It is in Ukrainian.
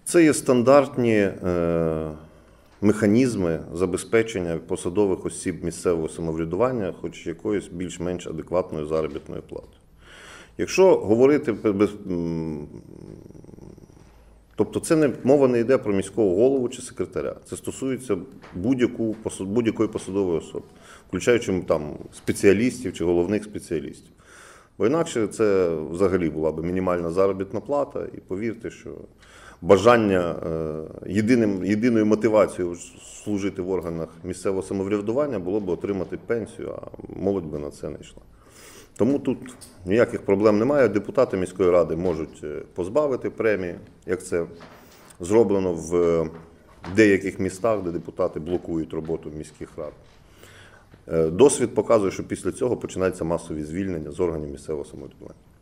Це є стандартні механізми забезпечення посадових осіб місцевого самоврядування хоч якоюсь більш-менш адекватною заробітною платою. Якщо говорити тобто це мова не йде про міського голову чи секретаря. Це стосується будь-якої посадової особи, включаючи там спеціалістів чи головних спеціалістів. Бо інакше це взагалі була б мінімальна заробітна плата, і повірте, що бажання єдиною мотивацією служити в органах місцевого самоврядування було б отримати пенсію, а молодь би на це не йшла. Тому тут ніяких проблем немає. Депутати міської ради можуть позбавити премії, як це зроблено в деяких містах, де депутати блокують роботу міських рад. Досвід показує, що після цього починаються масові звільнення з органів місцевого самоврядування.